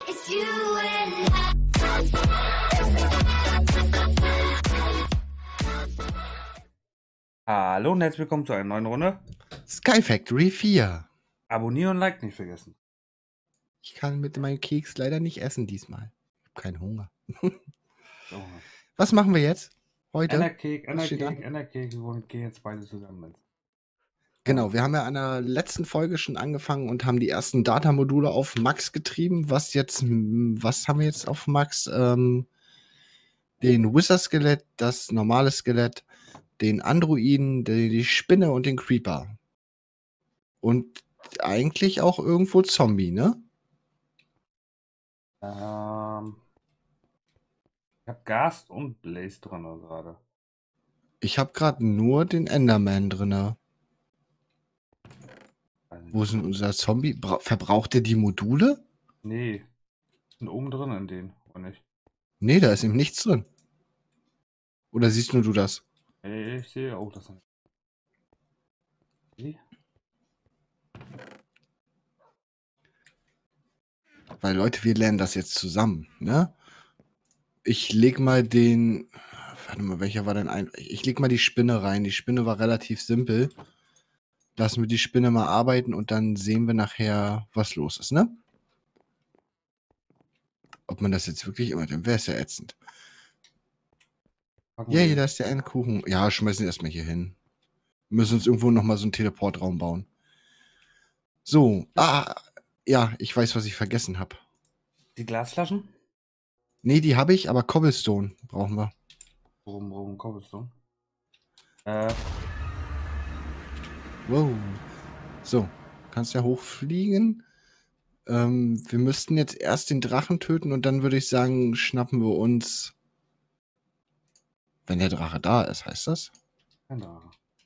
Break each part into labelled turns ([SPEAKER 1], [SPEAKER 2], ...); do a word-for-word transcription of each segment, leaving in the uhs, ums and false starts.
[SPEAKER 1] It's you and I.
[SPEAKER 2] Hallo und herzlich willkommen zu einer neuen Runde.
[SPEAKER 3] Sky Factory vier.
[SPEAKER 2] Abonnieren und Like nicht vergessen.
[SPEAKER 3] Ich kann mit meinem Keks leider nicht essen diesmal. Ich habe keinen Hunger.
[SPEAKER 2] So.
[SPEAKER 3] Was machen wir jetzt? Heute?
[SPEAKER 2] Enercake,
[SPEAKER 3] Was steht
[SPEAKER 2] Enercake,
[SPEAKER 3] an?
[SPEAKER 2] Enercake und gehen jetzt beide zusammen.
[SPEAKER 3] Genau, wir haben ja an der letzten Folge schon angefangen und haben die ersten Datamodule auf Max getrieben. Was jetzt, was haben wir jetzt auf Max? Ähm, den Wizard-Skelett, das normale Skelett, den Androiden, die, die Spinne und den Creeper. Und eigentlich auch irgendwo Zombie, ne?
[SPEAKER 2] Ähm, ich habe Gast und Blaze drin gerade.
[SPEAKER 3] Ich habe gerade nur den Enderman drinne. Wo ist denn unser Zombie? Bra verbraucht der die Module?
[SPEAKER 2] Nee, sind oben drin in denen, oder nicht?
[SPEAKER 3] Nee, da ist eben nichts drin. Oder siehst nur du das?
[SPEAKER 2] Nee, ich sehe auch das. Wie?
[SPEAKER 3] Weil Leute, wir lernen das jetzt zusammen, ne? Ich leg mal den... Warte mal, welcher war denn ein... Ich leg mal die Spinne rein. Die Spinne war relativ simpel. Lassen wir die Spinne mal arbeiten und dann sehen wir nachher, was los ist, ne? Ob man das jetzt wirklich immer... Dann wäre es ja ätzend.
[SPEAKER 2] Packen
[SPEAKER 3] Yay,
[SPEAKER 2] wir.
[SPEAKER 3] da ist der eine Kuchen. Ja, schmeißen wir erstmal hier hin. Wir müssen uns irgendwo nochmal so einen Teleportraum bauen. So, ah, ja, ich weiß, was ich vergessen habe.
[SPEAKER 2] Die Glasflaschen?
[SPEAKER 3] Nee, die habe ich, aber Cobblestone brauchen wir.
[SPEAKER 2] Worum, worum Cobblestone? Äh,
[SPEAKER 3] Wow. So, kannst ja hochfliegen. Ähm, wir müssten jetzt erst den Drachen töten und dann würde ich sagen, schnappen wir uns... Wenn der Drache da ist, heißt das?
[SPEAKER 2] ein Drache.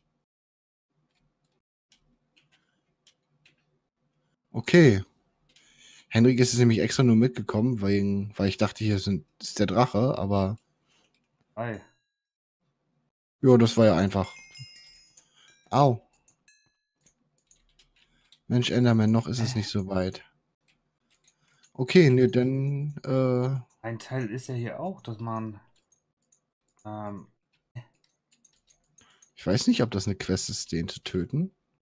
[SPEAKER 3] Okay. Henrik ist nämlich extra nur mitgekommen, weil, weil ich dachte, hier sind, ist der Drache, aber...
[SPEAKER 2] Hi.
[SPEAKER 3] Ja, das war ja einfach. Au. Mensch, Enderman, noch ist es nicht so weit. Okay, ne, dann, äh...
[SPEAKER 2] Ein Teil ist ja hier auch, dass man... Ähm,
[SPEAKER 3] Ich weiß nicht, ob das eine Quest ist, den zu töten.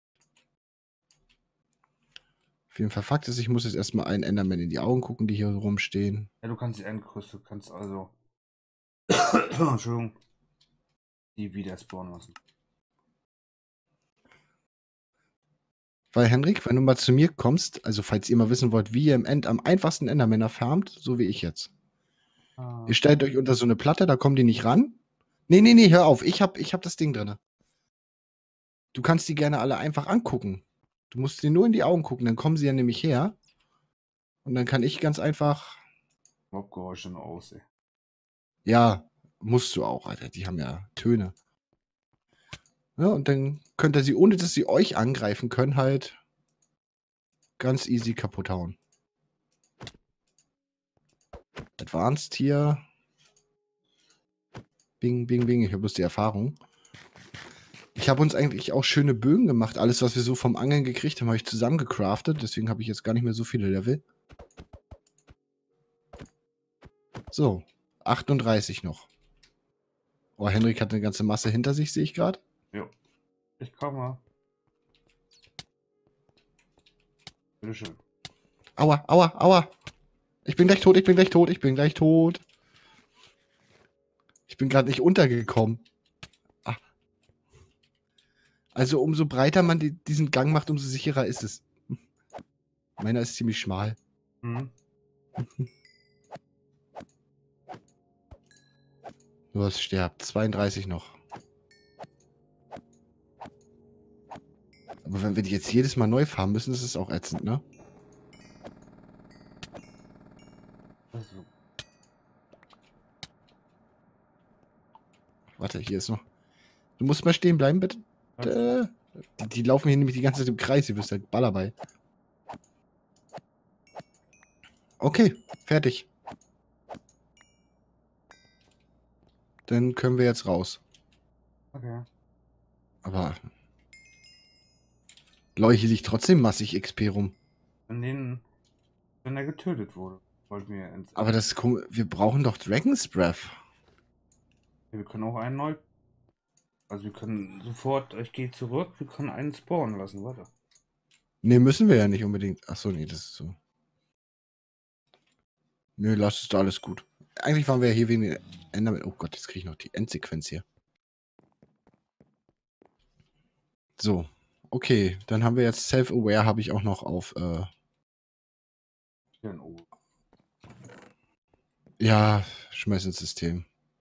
[SPEAKER 3] Auf jeden Fall Fakt ist, ich muss jetzt erstmal einen Enderman in die Augen gucken, die hier rumstehen.
[SPEAKER 2] ja, du kannst die Endgröße, du kannst also... Entschuldigung. Die wieder spawnen lassen.
[SPEAKER 3] Weil, Henrik, wenn du mal zu mir kommst, also falls ihr mal wissen wollt, wie ihr im End am einfachsten Endermänner farmt, so wie ich jetzt.
[SPEAKER 2] Ah.
[SPEAKER 3] Ihr stellt euch unter so eine Platte, da kommen die nicht ran. Nee, nee, nee, hör auf, ich hab, ich hab das Ding drin. Du kannst die gerne alle einfach angucken. Du musst sie nur in die Augen gucken, dann kommen sie ja nämlich her. Und dann kann ich ganz einfach...
[SPEAKER 2] Mobgeräusche nur aus, ey.
[SPEAKER 3] Ja, musst du auch, Alter, die haben ja Töne. Ja, und dann könnt ihr sie, ohne dass sie euch angreifen können, halt ganz easy kaputt hauen. Advanced hier. Bing, bing, bing. Ich habe bloß die Erfahrung. Ich habe uns eigentlich auch schöne Bögen gemacht. Alles, was wir so vom Angeln gekriegt haben, habe ich zusammengecraftet. Deswegen habe ich jetzt gar nicht mehr so viele Level. So, achtunddreißig noch. Oh, Henrik hat eine ganze Masse hinter sich, sehe ich gerade.
[SPEAKER 2] Jo. Ich komme. Bitteschön.
[SPEAKER 3] Aua, aua, aua. Ich bin gleich tot, ich bin gleich tot, ich bin gleich tot. Ich bin gerade nicht untergekommen. Ah. Also umso breiter man die, diesen Gang macht, umso sicherer ist es. Meiner ist ziemlich schmal.
[SPEAKER 2] Mhm.
[SPEAKER 3] Du hast sterbt. zweiunddreißig noch. Aber wenn wir die jetzt jedes Mal neu farmen müssen, ist es auch ätzend, ne?
[SPEAKER 2] Also,
[SPEAKER 3] Warte, hier ist noch. Du musst mal stehen bleiben, bitte. Äh, die, die laufen hier nämlich die ganze Zeit im Kreis. Ihr wisst ja, Ball dabei. Okay, fertig. Dann können wir jetzt raus.
[SPEAKER 2] okay.
[SPEAKER 3] Aber Leute, hier liegt trotzdem massig X P rum.
[SPEAKER 2] Von denen, wenn er getötet wurde. wollten wir ins.
[SPEAKER 3] Aber das ist komisch. Wir brauchen doch Dragon's Breath.
[SPEAKER 2] Wir können auch einen neu. Also wir können sofort, ich gehe zurück, wir können einen spawnen lassen, warte.
[SPEAKER 3] Nee, müssen wir ja nicht unbedingt. Achso, nee, das ist so. Nö, lass es da alles gut. Eigentlich waren wir ja hier wegen den Enderman. Oh Gott, jetzt kriege ich noch die Endsequenz hier. So, okay, dann haben wir jetzt Self-Aware, habe ich auch noch auf. Äh,
[SPEAKER 2] Hier ein O.
[SPEAKER 3] ja, schmeiß ins System.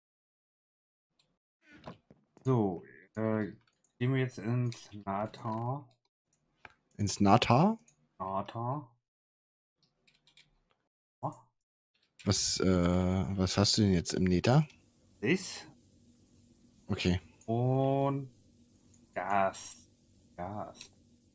[SPEAKER 2] So, äh, gehen wir jetzt ins Nata.
[SPEAKER 3] Ins Nata?
[SPEAKER 2] Nata. Oh,
[SPEAKER 3] Was, äh, was hast du denn jetzt im Neta?
[SPEAKER 2] das.
[SPEAKER 3] Okay.
[SPEAKER 2] Und Gas. Gas.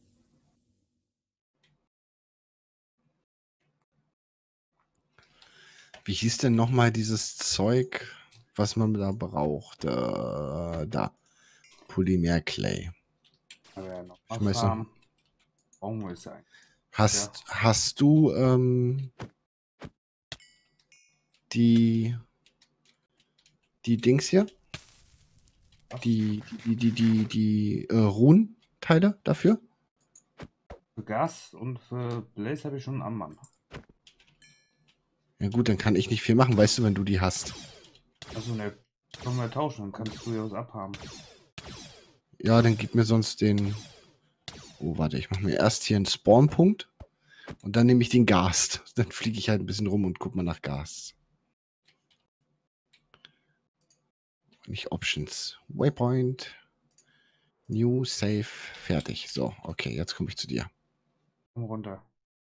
[SPEAKER 3] Wie hieß denn nochmal dieses Zeug, was man da braucht? Äh, da. Polymer-Clay.
[SPEAKER 2] Aber ja, noch
[SPEAKER 3] Ich
[SPEAKER 2] was
[SPEAKER 3] weiß noch.
[SPEAKER 2] haben. Brauchen wir es eigentlich.
[SPEAKER 3] Hast, hast du ähm, die, die Dings hier?
[SPEAKER 2] Was?
[SPEAKER 3] Die, die, die, die, die äh, Runenteile dafür?
[SPEAKER 2] Für Gas und für Blaze habe ich schon einen Mann.
[SPEAKER 3] Ja gut, dann kann ich nicht viel machen, weißt du, wenn du die hast.
[SPEAKER 2] Also ne, können wir tauschen, dann kannst du ja was abhaben.
[SPEAKER 3] Ja, dann gib mir sonst den... Oh, warte, ich mache mir erst hier einen Spawnpunkt und dann nehme ich den Gast. Dann fliege ich halt ein bisschen rum und guck mal nach Gas. Nicht Options. Waypoint. New, Save, fertig. So, okay, jetzt komme ich zu dir.
[SPEAKER 2] Komm runter.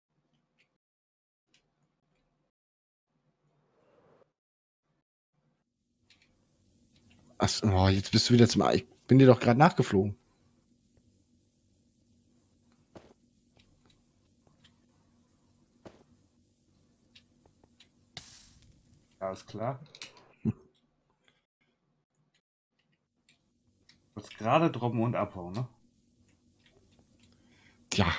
[SPEAKER 3] Ach, oh, jetzt bist du wieder zum... Ich bin dir doch gerade nachgeflogen.
[SPEAKER 2] Alles klar. Jetzt gerade droppen und abhauen, ne?
[SPEAKER 3] Tja.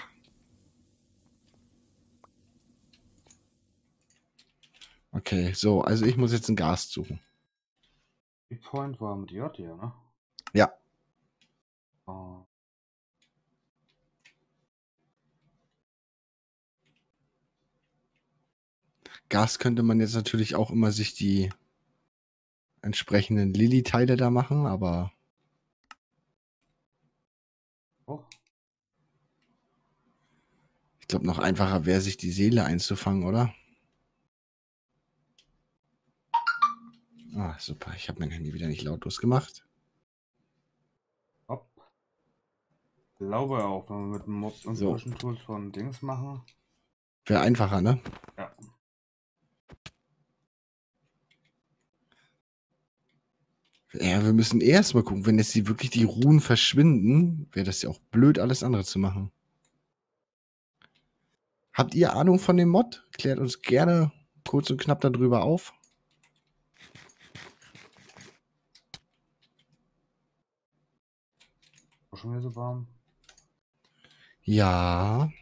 [SPEAKER 3] Okay, so, also ich muss jetzt einen Gast suchen.
[SPEAKER 2] Die Point war mit J hier, ne?
[SPEAKER 3] Ja.
[SPEAKER 2] Oh.
[SPEAKER 3] Gas könnte man jetzt natürlich auch immer sich die entsprechenden Lilly-Teile da machen, aber
[SPEAKER 2] Oh.
[SPEAKER 3] ich glaube, noch einfacher wäre, sich die Seele einzufangen, oder? Ah, super. Ich habe mein Handy wieder nicht lautlos gemacht.
[SPEAKER 2] Hopp. Ich glaube auch, wenn wir mit dem Mob und
[SPEAKER 3] So.
[SPEAKER 2] Push Tools von Dings machen.
[SPEAKER 3] Wäre einfacher, ne?
[SPEAKER 2] Ja.
[SPEAKER 3] Ja, wir müssen erst mal gucken, wenn jetzt die wirklich die Ruhen verschwinden, wäre das ja auch blöd, alles andere zu machen. Habt ihr Ahnung von dem Mod? Klärt uns gerne kurz und knapp darüber auf.
[SPEAKER 2] Schon wieder so warm.
[SPEAKER 3] Ja.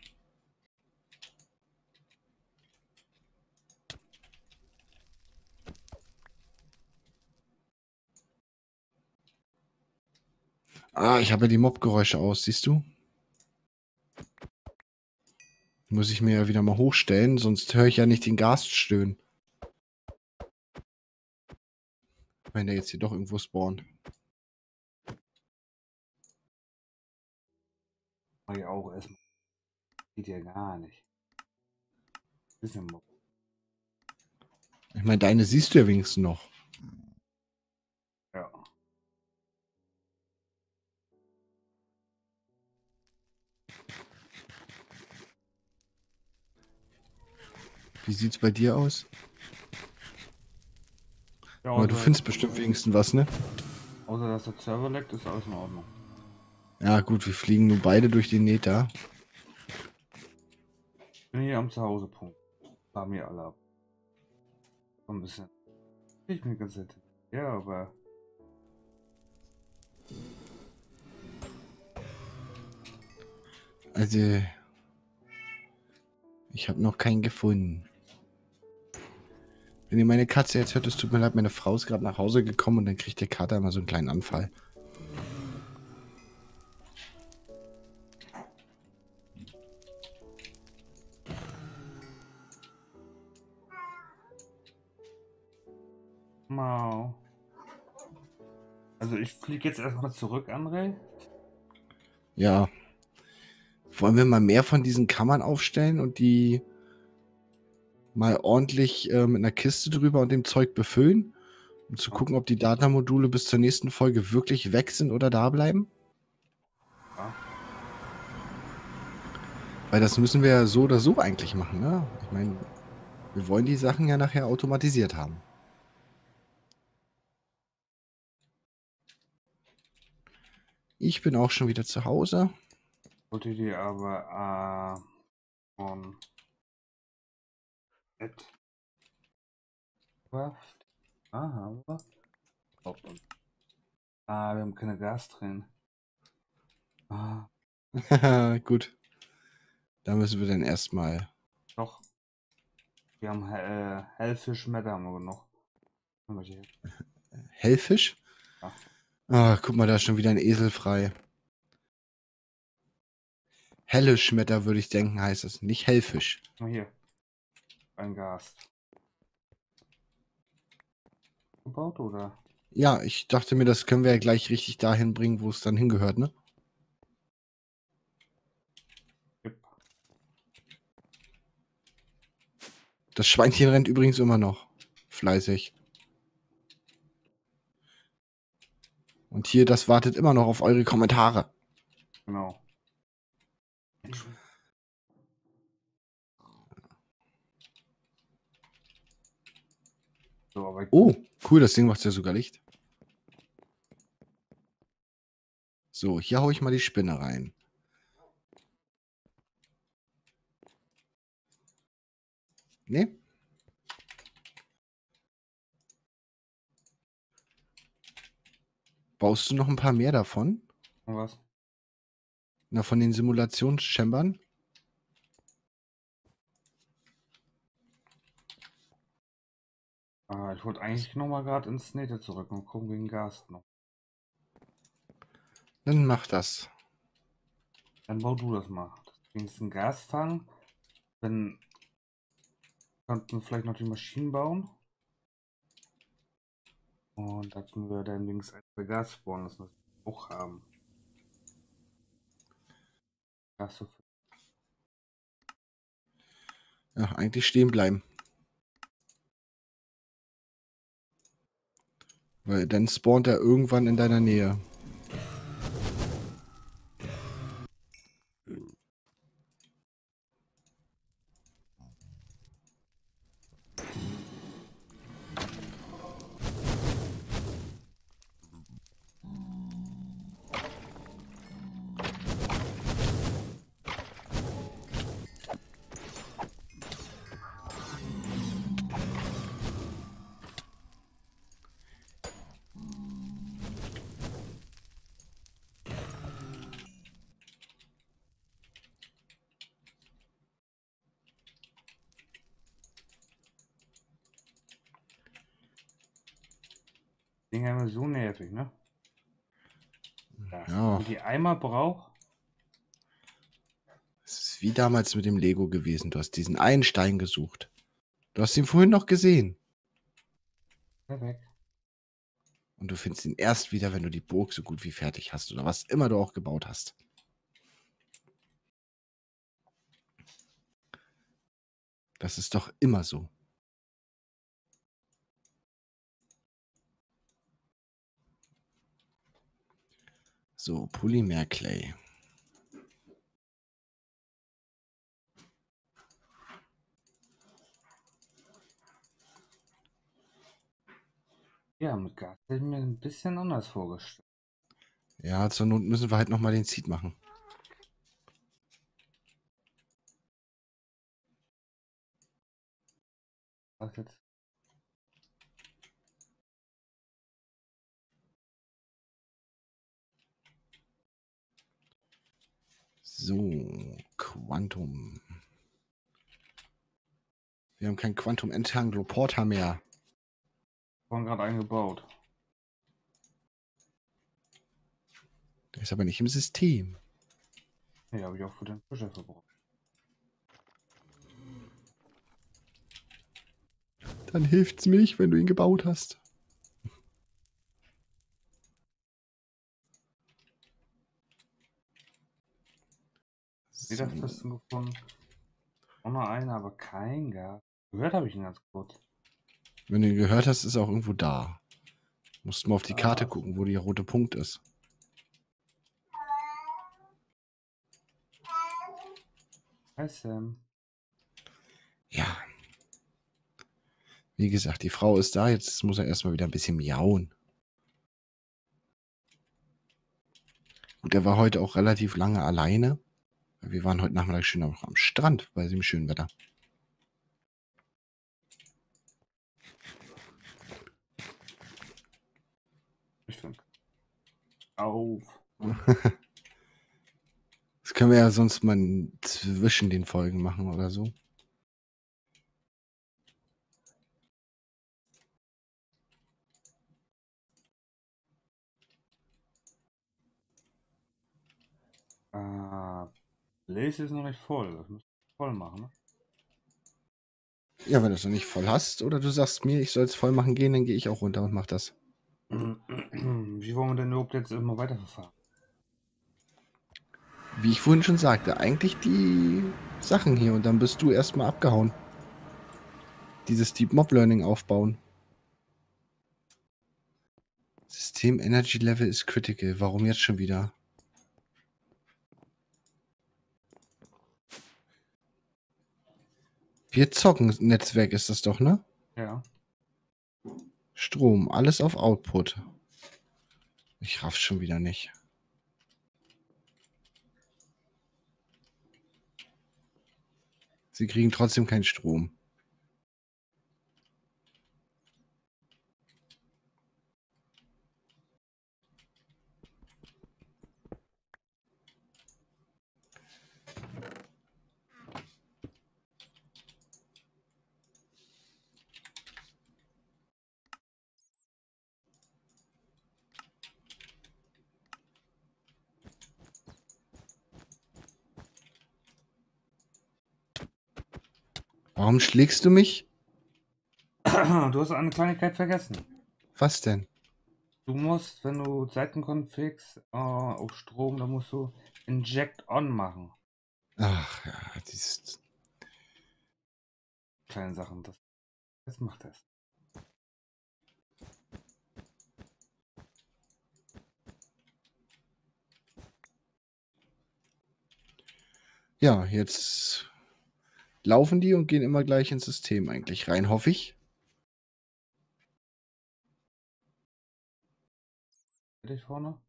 [SPEAKER 3] Ah, ich habe ja die Mobgeräusche aus, siehst du? Muss ich mir ja wieder mal hochstellen, sonst höre ich ja nicht den Gast stöhnen. Wenn der jetzt hier doch irgendwo spawnt.
[SPEAKER 2] Mach ich auch erstmal. Geht ja gar nicht. Bisschen Mob.
[SPEAKER 3] Ich meine, deine siehst du ja wenigstens noch.
[SPEAKER 2] Ja.
[SPEAKER 3] Wie sieht's bei dir aus?
[SPEAKER 2] Ja,
[SPEAKER 3] Aber du
[SPEAKER 2] außer,
[SPEAKER 3] findest bestimmt wenigstens was, ne?
[SPEAKER 2] außer dass der Server leckt, ist alles in Ordnung.
[SPEAKER 3] Ja, gut, wir fliegen nur beide durch den Neta.
[SPEAKER 2] Ich bin hier am Zuhausepunkt. Haben wir alle ab. So ein bisschen. Ich bin ganz nett. Ja, aber.
[SPEAKER 3] Also, ich habe noch keinen gefunden. Wenn ihr meine Katze jetzt hört, es tut mir leid, meine Frau ist gerade nach Hause gekommen und dann kriegt der Kater immer so einen kleinen Anfall.
[SPEAKER 2] Mau. Also ich fliege jetzt erstmal zurück, André.
[SPEAKER 3] Ja. Wollen wir mal mehr von diesen Kammern aufstellen und die mal ordentlich äh, mit einer Kiste drüber und dem Zeug befüllen, um zu gucken, ob die Datamodule bis zur nächsten Folge wirklich weg sind oder da bleiben?
[SPEAKER 2] Ja.
[SPEAKER 3] Weil das müssen wir ja so oder so eigentlich machen, ne? Ich meine, wir wollen die Sachen ja nachher automatisiert haben. Ich bin auch schon wieder zu Hause.
[SPEAKER 2] Wollte die aber äh, von Ed Craft. Ah, haben wir. Top. Ah, wir haben keine Gas drin. Ah,
[SPEAKER 3] Gut. Da müssen wir dann erstmal.
[SPEAKER 2] doch. Wir haben äh, Hellfish-Mette haben wir genug. Haben wir die?
[SPEAKER 3] Hellfisch?
[SPEAKER 2] Ja.
[SPEAKER 3] Ah, guck mal, da ist schon wieder ein Esel frei. Helle Schmetter, würde ich denken, heißt es. Nicht Hellfisch.
[SPEAKER 2] Mal hier. Ein Gas. Gebaut oder?
[SPEAKER 3] Ja, ich dachte mir, das können wir ja gleich richtig dahin bringen, wo es dann hingehört, ne?
[SPEAKER 2] Yep.
[SPEAKER 3] Das Schweinchen rennt übrigens immer noch. Fleißig. Und hier, das wartet immer noch auf eure Kommentare.
[SPEAKER 2] Genau. So, aber
[SPEAKER 3] Oh, cool, das Ding macht ja sogar Licht. So, hier hau ich mal die Spinne rein. Ne? Baust du noch ein paar mehr davon?
[SPEAKER 2] was?
[SPEAKER 3] Na, von den Simulationschambern?
[SPEAKER 2] Ah, ich wollte eigentlich noch mal gerade ins Nähte zurück und gucken wegen Gas noch.
[SPEAKER 3] Dann mach das.
[SPEAKER 2] Dann bau du das mal. Das ist ein Gasfang. Dann könnten wir vielleicht noch die Maschinen bauen. Und da können wir dann links ein Gas spawnen lassen, das wir auch haben. Gas so viel.
[SPEAKER 3] Ja, eigentlich stehen bleiben. Weil dann spawnt er irgendwann in deiner Nähe.
[SPEAKER 2] Den haben wir so nervig, ne? Das.
[SPEAKER 3] Ja.
[SPEAKER 2] Und die Eimer braucht.
[SPEAKER 3] Es ist wie damals mit dem Lego gewesen. Du hast diesen einen Stein gesucht. Du hast ihn vorhin noch gesehen.
[SPEAKER 2] Weg.
[SPEAKER 3] Und du findest ihn erst wieder, wenn du die Burg so gut wie fertig hast. Oder was immer du auch gebaut hast. Das ist doch immer so. So, Polymerclay.
[SPEAKER 2] Ja, mit Gas hätte ich mir ein bisschen anders vorgestellt.
[SPEAKER 3] Ja, zur Not müssen wir halt nochmal den Seed machen.
[SPEAKER 2] Was jetzt?
[SPEAKER 3] So, Quantum. Wir haben kein Quantum Entangler mehr.
[SPEAKER 2] Vorhin gerade eingebaut.
[SPEAKER 3] Der ist aber nicht im System.
[SPEAKER 2] Nee, habe ich auch für den Fischer verbraucht.
[SPEAKER 3] Dann hilft's mir nicht, wenn du ihn gebaut hast. So.
[SPEAKER 2] Lederfesten gefunden. Auch noch eine, aber kein Gas. Gehört habe ich ihn ganz kurz.
[SPEAKER 3] Wenn du ihn gehört hast, ist er auch irgendwo da. Musst mal auf die
[SPEAKER 2] Ah,
[SPEAKER 3] Karte
[SPEAKER 2] so.
[SPEAKER 3] gucken, wo der rote Punkt ist.
[SPEAKER 2] Hi Sam.
[SPEAKER 3] Ja. Wie gesagt, die Frau ist da. Jetzt muss er erstmal wieder ein bisschen miauen. Und er war heute auch relativ lange alleine. Wir waren heute Nachmittag schön auch am Strand bei dem schönen Wetter.
[SPEAKER 2] Ich finde. Auf.
[SPEAKER 3] Das können wir ja sonst mal zwischen den Folgen machen oder so.
[SPEAKER 2] Ah, Blaze ist noch nicht voll. Das müsst ihr voll machen, ne?
[SPEAKER 3] Ja, wenn du es noch nicht voll hast oder du sagst mir, ich soll es voll machen gehen, dann gehe ich auch runter und mach das.
[SPEAKER 2] Wie wollen wir denn überhaupt jetzt immer weiterverfahren?
[SPEAKER 3] Wie ich vorhin schon sagte, eigentlich die Sachen hier und dann bist du erstmal abgehauen. Dieses Deep Mob Learning aufbauen. System Energy Level ist critical. Warum jetzt schon wieder? Wir zocken Netzwerk ist das doch, ne?
[SPEAKER 2] Ja.
[SPEAKER 3] Strom, alles auf Output. Ich raff's schon wieder nicht. Sie kriegen trotzdem keinen Strom. Warum schlägst du mich?
[SPEAKER 2] Du hast eine Kleinigkeit vergessen.
[SPEAKER 3] Was denn?
[SPEAKER 2] Du musst, wenn du Seitenconfigs äh, auf Strom, dann musst du Inject On machen.
[SPEAKER 3] Ach ja, dieses.
[SPEAKER 2] Kleine Sachen. Das, das macht das.
[SPEAKER 3] Ja, jetzt laufen die und gehen immer gleich ins System eigentlich rein, hoffe ich.
[SPEAKER 2] Fertig vorne?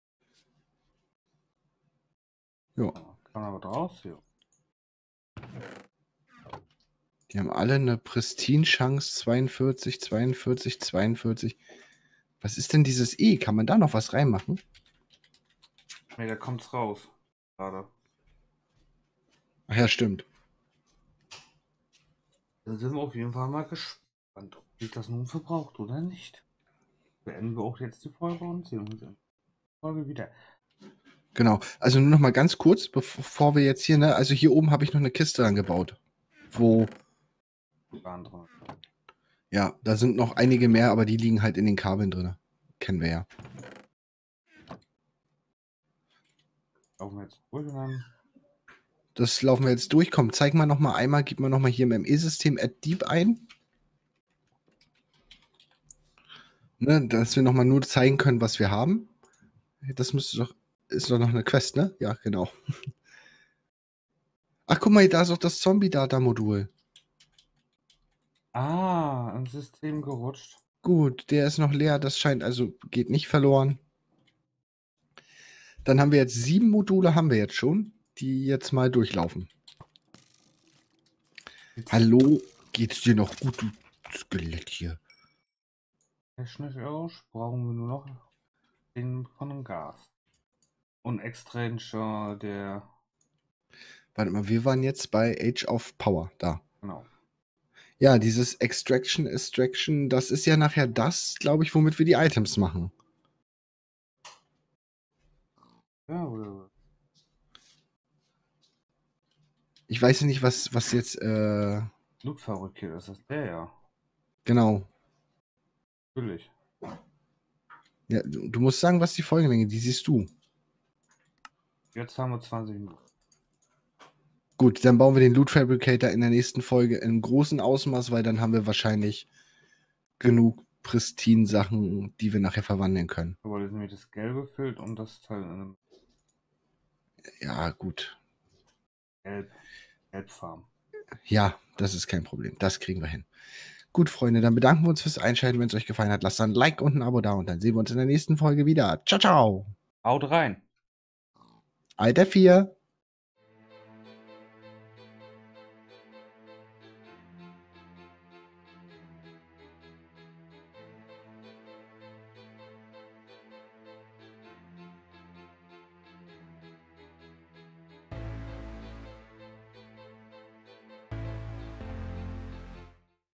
[SPEAKER 3] Ja,
[SPEAKER 2] Ja, kann aber draus? Ja.
[SPEAKER 3] die haben alle eine Pristine-Chance zweiundvierzig, zweiundvierzig, zweiundvierzig. Was ist denn dieses E? Kann man da noch was reinmachen?
[SPEAKER 2] Nee, da kommt's raus. Gerade.
[SPEAKER 3] Ach ja, stimmt.
[SPEAKER 2] Da sind wir auf jeden Fall mal gespannt, ob sich das nun verbraucht oder nicht. Beenden wir auch jetzt die Folge und sehen uns in der Folge wieder.
[SPEAKER 3] Genau. Also nur noch mal ganz kurz, bevor wir jetzt hier, ne, also hier oben habe ich noch eine Kiste angebaut, wo,
[SPEAKER 2] Andere.
[SPEAKER 3] ja, da sind noch einige mehr, aber die liegen halt in den Kabeln drin. Kennen wir ja.
[SPEAKER 2] Laufen wir jetzt durch und dann.
[SPEAKER 3] Das laufen wir jetzt durch. Komm, zeig mal noch mal einmal, gib mal noch mal hier im M E-System Add Deep ein. Ne, dass wir noch mal nur zeigen können, was wir haben. Das müsste doch, ist doch noch eine Quest, ne? Ja, genau. Ach, guck mal, da ist auch das Zombie-Data-Modul.
[SPEAKER 2] Ah, ein System gerutscht.
[SPEAKER 3] Gut, der ist noch leer, das scheint, also geht nicht verloren. Dann haben wir jetzt sieben Module, haben wir jetzt schon, die jetzt mal durchlaufen.
[SPEAKER 2] Jetzt
[SPEAKER 3] Hallo, geht's dir noch gut, du Skelett hier?
[SPEAKER 2] technisch aus brauchen wir nur noch den von dem Gas. Und Extranger der.
[SPEAKER 3] Warte mal, wir waren jetzt bei Age of Power, da.
[SPEAKER 2] Genau.
[SPEAKER 3] Ja, dieses Extraction, Extraction, das ist ja nachher das, glaube ich, womit wir die Items machen.
[SPEAKER 2] Ja, oder?
[SPEAKER 3] Ich weiß ja nicht, was, was jetzt, äh,
[SPEAKER 2] Blutfabrikiert ist das der, ja.
[SPEAKER 3] genau.
[SPEAKER 2] Natürlich.
[SPEAKER 3] Ja, du, du musst sagen, was die Folgenlänge, die siehst du.
[SPEAKER 2] Jetzt haben wir zwanzig Minuten.
[SPEAKER 3] Gut, dann bauen wir den Loot Fabricator in der nächsten Folge in großem Ausmaß, weil dann haben wir wahrscheinlich genug pristine Sachen, die wir nachher verwandeln können.
[SPEAKER 2] Aber das ist nämlich das gelbe Feld und das Teil in einem
[SPEAKER 3] Ja, gut.
[SPEAKER 2] Gelb, Gelbfarben.
[SPEAKER 3] Ja, das ist kein Problem. Das kriegen wir hin. Gut, Freunde, dann bedanken wir uns fürs Einschalten. Wenn es euch gefallen hat, lasst ein Like und ein Abo da und dann sehen wir uns in der nächsten Folge wieder. Ciao, ciao.
[SPEAKER 2] Haut rein!
[SPEAKER 3] Alter vier.